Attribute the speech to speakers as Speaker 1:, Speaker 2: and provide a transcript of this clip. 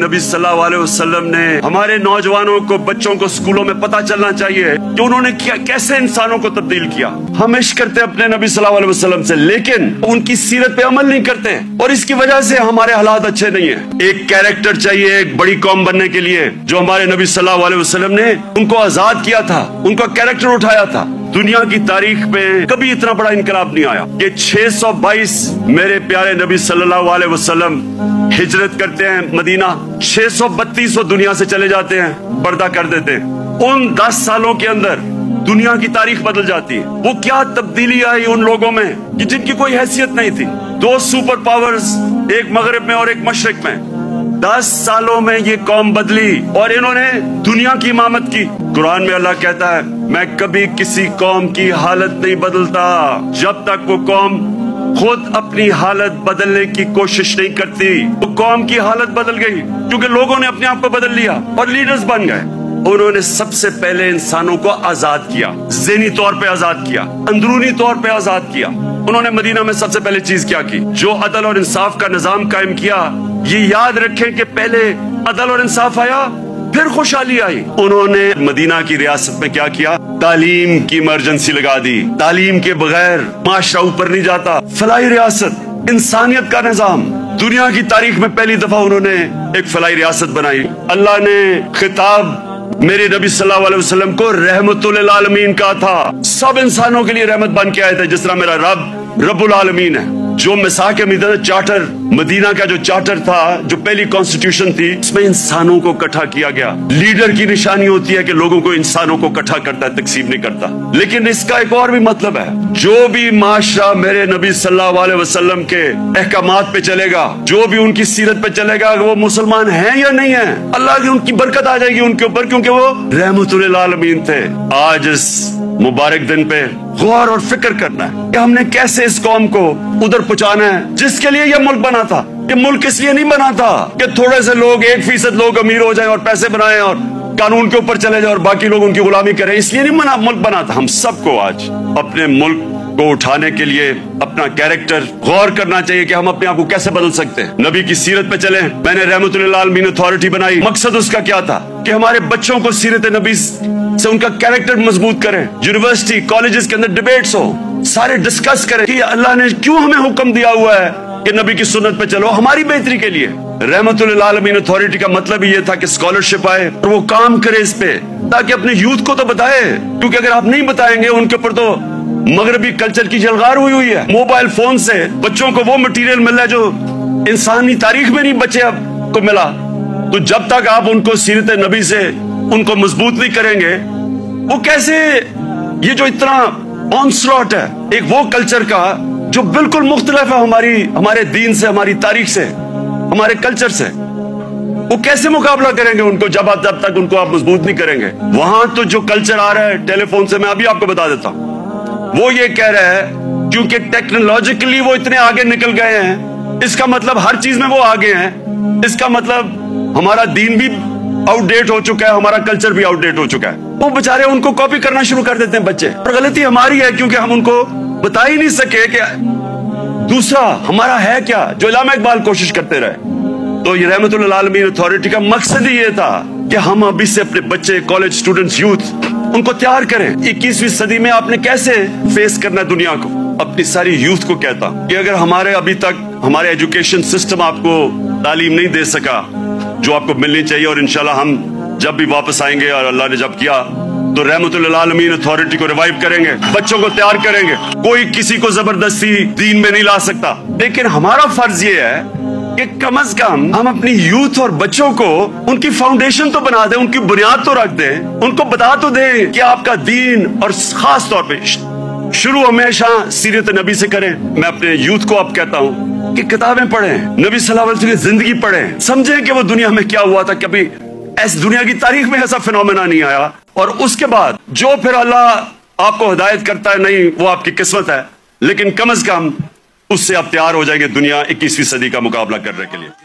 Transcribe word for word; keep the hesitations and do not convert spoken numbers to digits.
Speaker 1: नबी सल्लल्लाहु अलैहि वसल्लम ने हमारे नौजवानों को, बच्चों को स्कूलों में पता चलना चाहिए कि उन्होंने क्या, कैसे इंसानों को तब्दील किया। हम इश्क करते अपने नबी सल्लल्लाहु अलैहि वसल्लम से, लेकिन उनकी सीरत पे अमल नहीं करते और इसकी वजह से हमारे हालात अच्छे नहीं है। एक कैरेक्टर चाहिए एक बड़ी कौम बनने के लिए, जो हमारे नबी सल्लल्लाहु अलैहि वसल्लम ने उनको आजाद किया था, उनका कैरेक्टर उठाया था। दुनिया की तारीख में कभी इतना बड़ा इनकलाब नहीं आया कि छह सौ बाईस मेरे प्यारे नबी सल्लल्लाहु अलैहि वसल्लम हिजरत करते हैं मदीना, छह सौ बत्तीस वो दुनिया से चले जाते हैं, पर्दा कर देते हैं। उन दस सालों के अंदर दुनिया की तारीख बदल जाती है। वो क्या तब्दीली आई उन लोगों में कि जिनकी कोई हैसियत नहीं थी। दो सुपर पावर्स, एक मगरिब में और एक मशरिक में, दस सालों में ये कौम बदली और इन्होंने दुनिया की इमामत की। कुरान में अल्लाह कहता है, मैं कभी किसी कौम की हालत नहीं बदलता जब तक वो कौम खुद अपनी हालत बदलने की कोशिश नहीं करती। वो कौम की हालत बदल गई क्योंकि लोगों ने अपने आप को बदल लिया और लीडर्स बन गए। उन्होंने सबसे पहले इंसानों को आजाद किया, ज़हनी तौर पे आजाद किया, अंदरूनी तौर पे आजाद किया। उन्होंने मदीना में सबसे पहले चीज क्या की? जो अदल और इंसाफ का निजाम कायम किया। ये याद रखें कि पहले अदल और इंसाफ आया, फिर खुशहाली आई। उन्होंने मदीना की रियासत में क्या किया? तालीम की इमरजेंसी लगा दी। तालीम के बगैर माशरा ऊपर नहीं जाता। फलाई रियासत, इंसानियत का निजाम। दुनिया की तारीख में पहली दफा उन्होंने एक फलाई रियासत बनाई। अल्लाह ने खिताब मेरे नबी सल्लल्लाहु अलैहि वसल्लम को रहमतुल आलमीन का था। सब इंसानों के लिए रहमत बन के आए थे, जिस तरह मेरा रब रब्बुल आलमीन है। जो मिसाक मदीना चार्टर, मदीना का जो चार्टर था, जो पहली कॉन्स्टिट्यूशन थी, इसमें इंसानों को इकट्ठा किया गया। लीडर की निशानी होती है कि लोगों को, इंसानों को इकट्ठा करता है, तकसीम नहीं करता। लेकिन इसका एक और भी मतलब है, जो भी माशरा मेरे नबी सल्लल्लाहु अलैहि वसल्लम के अहकामात पे चलेगा, जो भी उनकी सीरत पे चलेगा, वो मुसलमान है या नहीं है, अल्लाह की उनकी बरकत आ जाएगी उनके ऊपर, क्योंकि वो रहमतुल आलमीन थे। आज इस मुबारक दिन पे गौर और फिक्र करना है कि हमने कैसे इस कौम को उधर पहुंचाना है जिसके लिए यह मुल्क बना था। ये मुल्क इसलिए नहीं बना था कि थोड़े से लोग, एक फीसद लोग अमीर हो जाएं और पैसे बनाएं और कानून के ऊपर चले जाएं और बाकी लोग उनकी गुलामी करें, इसलिए नहीं बना मुल्क बना था। हम सबको आज अपने मुल्क को उठाने के लिए अपना कैरेक्टर गौर करना चाहिए कि हम अपने आप को कैसे बदल सकते हैं। नबी की सीरत पे चलें। मैंने रहमतुल आलमीन अथॉरिटी बनाई, मकसद उसका क्या था कि हमारे बच्चों को सीरत नबी से उनका कैरेक्टर मजबूत करें। यूनिवर्सिटी, कॉलेजेस के अंदर डिबेट्स हो, सारे डिस्कस करें कि अल्लाह ने क्यों हमें हुक्म दिया हुआ है कि नबी की सुन्नत पे चलो, हमारी बेहतरी के लिए। रहमतुल आलमीन अथॉरिटी का मतलब ये था कि स्कॉलरशिप आए और वो काम करे इस पे, ताकि अपने यूथ को तो बताए, क्योंकि अगर आप नहीं बताएंगे उनके ऊपर तो मगरबी कल्चर की जलगार हुई हुई है। मोबाइल फोन से बच्चों को वो मटेरियल मिल रहा है जो इंसानी तारीख में नहीं बच्चे अब को मिला। तो जब तक आप उनको सीरत नबी से उनको मजबूत नहीं करेंगे, वो कैसे, ये जो इतना ऑनस्लॉट है एक वो कल्चर का जो बिल्कुल मुख्तलिफ है हमारी हमारे दीन से, हमारी तारीख से, हमारे कल्चर से, वो कैसे मुकाबला करेंगे उनको जब आप जब तक उनको आप मजबूत नहीं करेंगे। वहां तो जो कल्चर आ रहा है टेलीफोन से, मैं अभी आपको बता देता हूं, वो ये कह रहा है क्योंकि टेक्नोलॉजिकली वो इतने आगे निकल गए हैं, इसका मतलब हर चीज में वो आगे हैं, इसका मतलब हमारा दीन भी आउटडेट हो चुका है, हमारा कल्चर भी आउटडेट हो चुका है। वो बेचारे उनको कॉपी करना शुरू कर देते हैं बच्चे, और गलती हमारी है क्योंकि हम उनको बता ही नहीं सके कि दूसरा हमारा है क्या, जो इल्लामा इकबाल कोशिश करते रहे। तो ये रहमतुल आलमीन अथॉरिटी का मकसद ही ये था कि हम अभी से अपने बच्चे, कॉलेज स्टूडेंट्स, यूथ, उनको तैयार करें। इक्कीसवीं सदी में आपने कैसे फेस करना है दुनिया को। अपनी सारी यूथ को कहता कि अगर हमारे अभी तक हमारे एजुकेशन सिस्टम आपको तालीम नहीं दे सका जो आपको मिलनी चाहिए, और इंशाल्लाह हम जब भी वापस आएंगे और अल्लाह ने जब किया तो रहमतुल आलमीन अथॉरिटी को रिवाइव करेंगे, बच्चों को तैयार करेंगे। कोई किसी को जबरदस्ती दीन में नहीं ला सकता, लेकिन हमारा फर्ज ये है कि कम अज कम हम अपनी यूथ और बच्चों को उनकी फाउंडेशन तो बना दें, उनकी बुनियाद तो रख दें, उनको बता तो दें कि आपका दीन, और खास तौर पे शुरू हमेशा सीरत नबी से करें। मैं अपने यूथ को अब कहता हूँ कि किताबें पढ़ें, नबी सल्लल्लाहु अलैहि वसल्लम की जिंदगी पढ़ें, समझें कि वो दुनिया में क्या हुआ था। कभी ऐसी दुनिया की तारीख में ऐसा फिनोमेना नहीं आया। और उसके बाद जो फिर अल्लाह आपको हिदायत करता है, नहीं वो आपकी किस्मत है, लेकिन कम अज कम उससे आप तैयार हो जाएंगे दुनिया इक्कीसवीं सदी का मुकाबला करने के लिए।